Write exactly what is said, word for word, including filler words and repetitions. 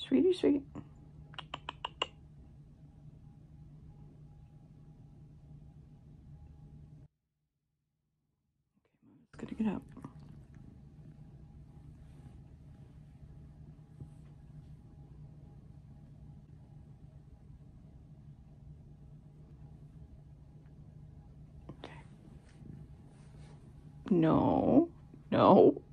Sweetie sweet. Okay, Mama's gonna get up. Okay. No, no.